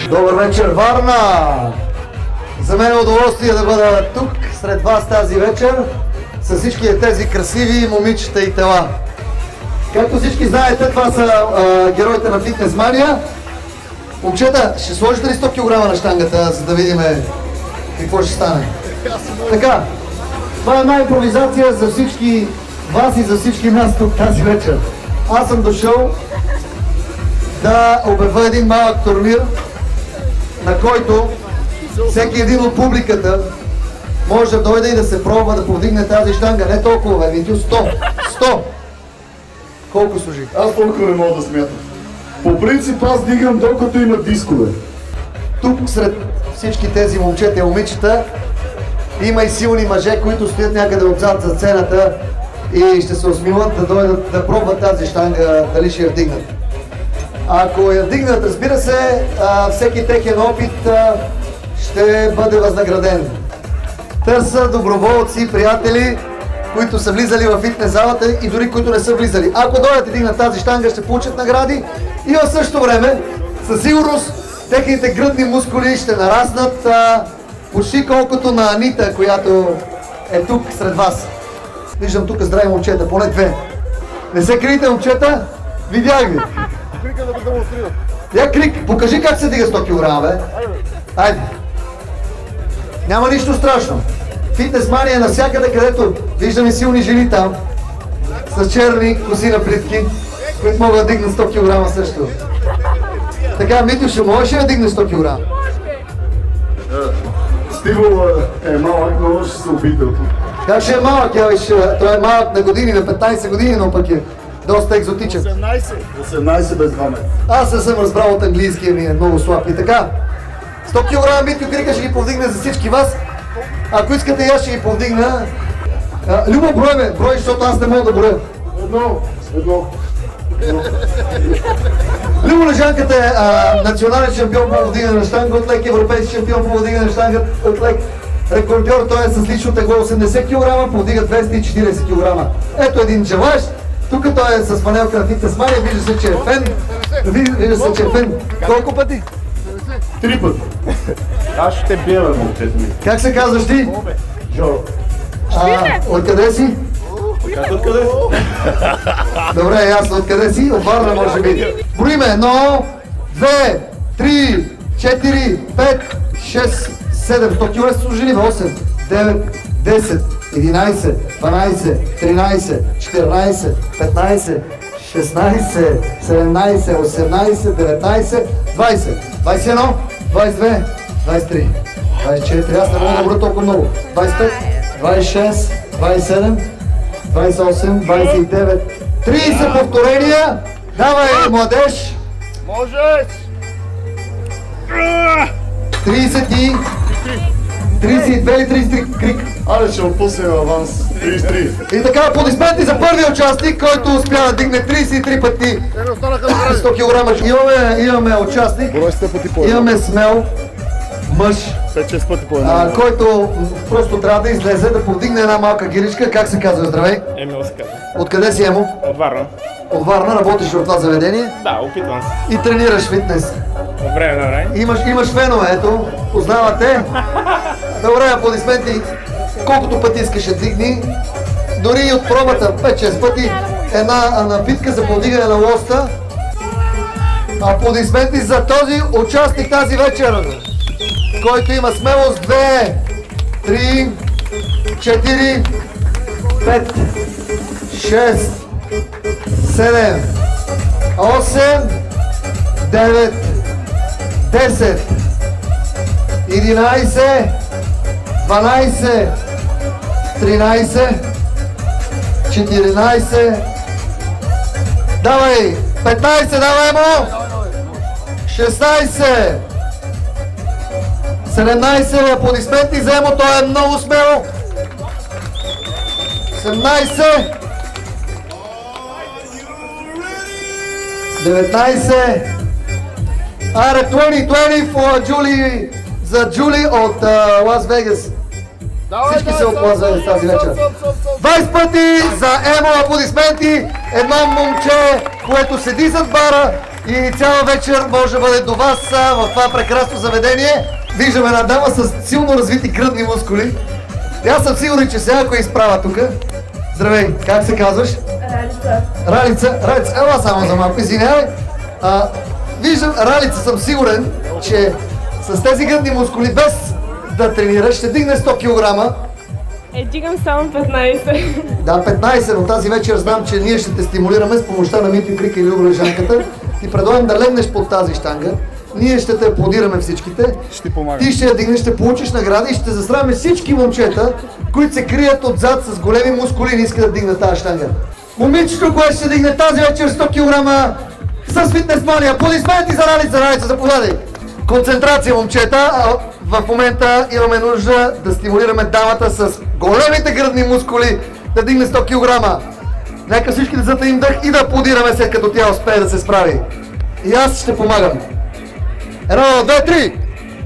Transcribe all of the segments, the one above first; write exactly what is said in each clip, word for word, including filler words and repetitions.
Добър вечер, Варна! За мен е удоволствие да бъда тук, сред вас тази вечер, с всички тези красиви момичета и тела. Както всички знаете, това са а, героите на Фитнес Мания. Момчета, ще сложите ли сто килограма на щангата, за да видим какво ще стане? Така, това е една импровизация за всички вас и за всички нас тук тази вечер. Аз съм дошъл да обявя един малък турнир, на който всеки един от публиката може да дойде и да се пробва да повдигне тази щанга. Не толкова, бе, Витю, сто. сто. Колко служи? Аз толкова не мога да смятам. По принцип аз дигам докато има дискове. Тук сред всички тези момчета и момичета има и силни мъже, които стоят някъде отзад за сцената и ще се усмилят да дойдат да пробват тази щанга, дали ще я вдигнат. Ако я вдигнат, разбира се, всеки техен опит ще бъде възнаграден. Търса доброволци, приятели, които са влизали в фитнес залата и дори които не са влизали. Ако дойдат и дигнат тази щанга, ще получат награди и в същото време, със сигурност, техните гръдни мускули ще нараснат а, почти колкото на Анита, която е тук сред вас. Виждам тук здрави момчета, поне две. Не се крийте, момчета, видях ви. Крика да го демонстрират. Я крик, покажи как се дига сто килограма, бе. Айде. Няма нищо страшно. Фитнес Мания е навсякъде, където виждаме силни жени там, с черни коси на плитки, които могат да дигнат сто килограма също. Така, Митю, ще можеш ли да дигнеш сто килограма? Стивъл е малък, но ще се опитам. Как ще е малък? Той е малък на години, на петнайсет години, но пък е доста екзотичен. осемнайсет. осемнайсет без два метра. Аз не съм разбрал от английския ми, е много слаб. И така, сто килограма Митю Крика ще ги повдигне за всички вас. Ако искате и аз ще ги повдигна. Любо, брой ме, брой, защото аз не мога да броя. Едно, едно. Любо Лежанката е а, национален шампион по повдигане на щанга от лек, европейски шампион по повдигане на щанга от лек, рекордьор, той е с лично тегло осемдесет килограма, повдига двеста и четирийсет килограма. Ето един желащ. Тук той е с панелка на Фитнес Мания, вижда се, че е фен. Вижда се, че е фен. Колко пъти? Три пъти. Аз ще бия, момчето ми. Как се казваш ти? Жо. А, откъде си? Как откъде? Добре, ясно. Откъде си? От Варна, може би. Броиме. Едно, две, три, четири, пет, шест, седем. сто килограма сте служили в осем, девет, десет, единайсет, дванайсет, тринайсет, четиринайсет, петнайсет, шестнайсет, седемнайсет, осемнайсет, деветнайсет, двайсет, двайсет и едно, двайсет и две, двайсет и три, двайсет и четири. Аз не мога да броя толкова много. двайсет и пет, двайсет и шест, двайсет и седем, двайсет и осем, двайсет и девет, трийсет повторения. Давай, младеж! Можеш! трийсет и... трийсет и две или трийсет и три крик. Аре, ще отпуснем аванс. трийсет и три. И така, аплодисменти за първия участник, който успя да дигне трийсет и три пъти сто килограма. Имаме, имаме участник, имаме смел мъж, пет-шест пъти по едно. а, който просто трябва да излезе, да повдигне една малка гиричка. Как се казва? Здравей! Емил се казва. Откъде си, Емо? От Варна. От Варна, работиш в това заведение Да, опитвам се. и тренираш фитнес. От време на време. Имаш, имаш фенове, ето, познавате. Добре, аплодисменти. Колкото пъти искаш да дигни, дори и от пробата пет-шест пъти, една напитка за повдигане на лоста. Аплодисменти за този участник тази вечер, който има смелост две, три, четири, пет, шест, седем, осем, девет, десет, единайсет, дванайсет, тринайсет, четиринайсет, давай, петнайсет, давай му, шестнайсет, седемнайсет, аплодисменти за Емо, той е много смело, седемнайсет, деветнайсет, аре, двайсет, двайсет for Джули, за Джули от Лас Вегас. Всички се от Лас Вегас тази вечер. двайсет пъти за Емо, аплодисменти, едно момче, което седи зад бара И цяла вечер може да бъде до вас в това прекрасно заведение. Виждаме една дама с силно развити кръдни мускули. И аз съм сигурен, че сега, ако е изправя тук. Здравей, как се казваш? Ралица. Ралица, Ралица, ела само за малко, извинявай. А, виждам, Ралица, съм сигурен, че с тези гръдни мускули, без да тренираш, ще дигне сто килограма. Е, дигам само петнайсет. Да, петнайсет, но тази вечер знам, че ние ще те стимулираме с помощта на Митю Крика и Любо Лежанката. Ти предлагам да легнеш под тази щанга. Ние ще те аплодираме всичките. Ще помагам. Ти ще я дигнеш, ще получиш награда и ще засраме всички момчета, които се крият отзад с големи мускули и не искат да дигнат тази щанга. Момичето, което ще дигне тази вечер сто килограма с фитнес мания. Аплодисменти за Ралица, Ралица, заповядай. Концентрация, момчета. В момента имаме нужда да стимулираме дамата с големите гръдни мускули да дигне сто килограма. Нека всички да затаим дъх и да аплодираме след като тя успее да се справи. И аз ще помагам. Едно, две, три!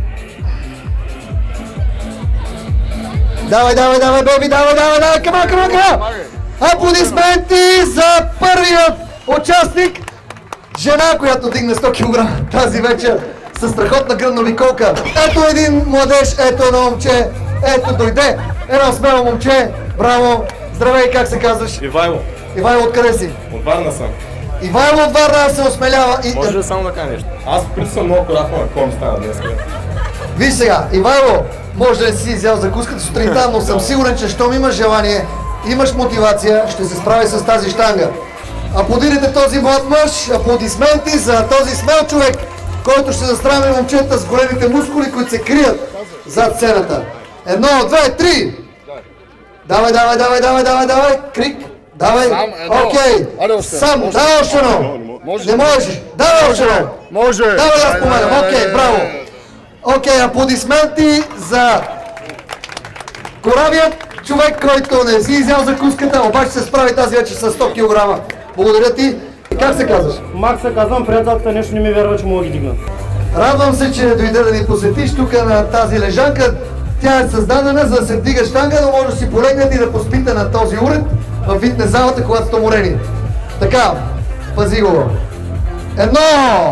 Давай, давай, давай, беби, давай, давай, давай, кама, кама, кама! Аплодисменти за първият участник! Жена, която дигне сто килограма тази вечер със страхотна гръдна обиколка. Ето един младеж, ето едно момче, ето дойде. Едно смело момче, браво! Здравей, как се казваш? Ивайло. Ивайло, откъде си? От Варна съм. Ивайло от Варна се осмелява и... Може да само да кажа нещо. Аз преди съм много акуратно на ком стана днес. Виж сега, Ивайло, може да не си изял закуската сутринта, но съм сигурен, че щом имаш желание, имаш мотивация, ще се справи с тази щанга. Аплодирайте този млад мъж, аплодисменти за този смел човек, който ще застраме момчета с големите мускули, които се крият зад сцената. Едно, две, три! Давай, давай, давай, давай, давай, давай, крик! Давай, окей! Сам, давай още едно! Не можеш! Давай още едно! Може! Давай, аз помагам, окей, браво! Окей, аплодисменти за коравият човек, който не си изял закуската, обаче се справи тази вечер с сто килограма. Благодаря ти. Как се казваш? Макс се казвам, приятелката нещо не ми вярва, че мога да ги дигна. Радвам се, че дойде да ни посетиш тук на тази лежанка. Тя е създадена за да се вдига щанга, но може да си полегнете и да поспите на този уред в фитнес залата, когато сте уморени. Така, пази го. Едно!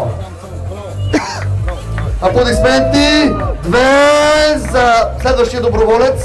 Аплодисменти! Две за следващия доброволец.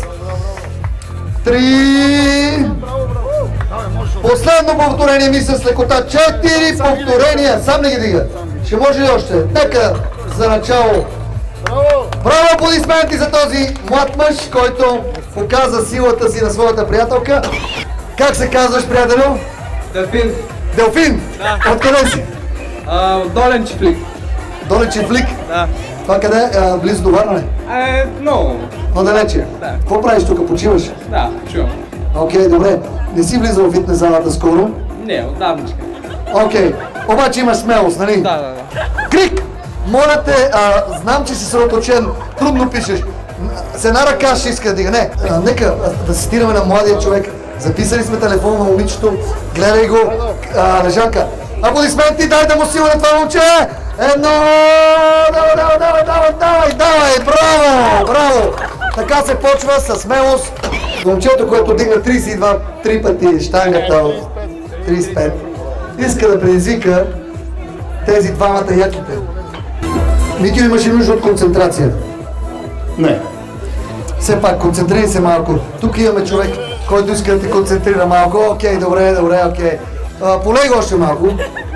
Три! Последно повторение ми с лекота. Четири повторения. Сам не ги дига. Ще може ли още? Нека за начало. Браво, аплодисменти за този млад мъж, който показа силата си на своята приятелка. Как се казваш, приятелю? Делфин. Делфин? Да. Откъде си? А, долен чифлик. Долен чифлик? Да. Това къде е? Близо до Варна ли? Е, много. По-далече? Да. Какво правиш тук? Почиваш? Да, чувам. Окей, добре. Не си влизал в фитнес залата скоро? Не, отдавничка. Окей. Обаче имаш смелост, нали? Да, да, да. Крик! Моля те, а, знам, че си съсредоточен, трудно пишеш. С една ръка ще иска да дига. Не, а, нека а, да цитираме на младия човек. Записали сме телефона на момичето. Гледай го. А, лежанка. Аплодисменти, дайте му сила на това момче! Едно! Давай, давай, давай, давай, давай, давай! Браво! Браво! Така се почва със смелост. Момчето, което дигна трийсет и два три пъти щангата от трийсет и пет, иска да предизвика тези двамата яките. Митю, имаш ли нужда от концентрация? Не. Все пак, концентрирай се малко. Тук имаме човек, който иска да те концентрира малко. Окей, добре, добре, окей. Полей още малко.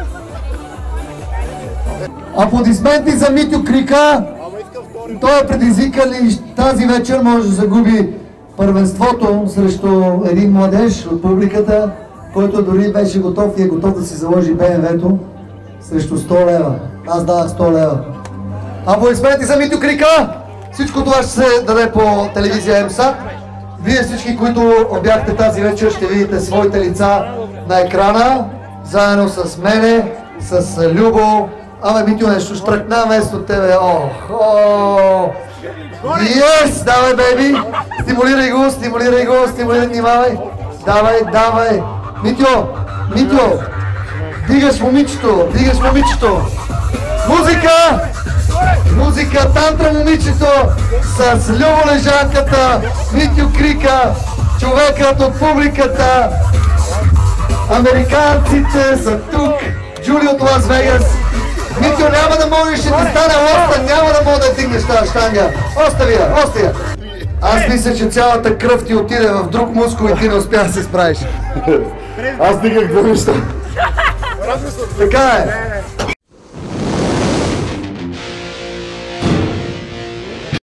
Аплодисменти за Митю Крика. Той е предизвикал и тази вечер може да загуби първенството срещу един младеж от публиката, който дори беше готов и е готов да си заложи Б М В-то срещу сто лева. Аз давах сто лева. Аплодисменти за Митю Крика! Всичко това ще се даде по телевизия МСАТ. Вие всички, които бяхте тази вечер, ще видите своите лица на екрана, заедно с мене, с Любо. Абе, Митю, нещо штръкна вместо тебе. Ох, ох! Yes! Давай, бейби! Стимулирай го, стимулирай го, стимулирай, внимавай! Давай, давай! Митю! Митю! Дигаш момичето! Дигаш момичето! Музика! Музика, тантра момичето с Любо Лежанката, Митю Крика, човекът от публиката. Американците са тук, Джули от Лас Вегас. няма да можеш, ще ти стане лоста, няма да мога да дигнеш тази щанга. Остави я, остави я. Аз мисля, че цялата кръв ти отиде в друг мускул и ти не успя да се справиш. Аз дигах две неща. Така е.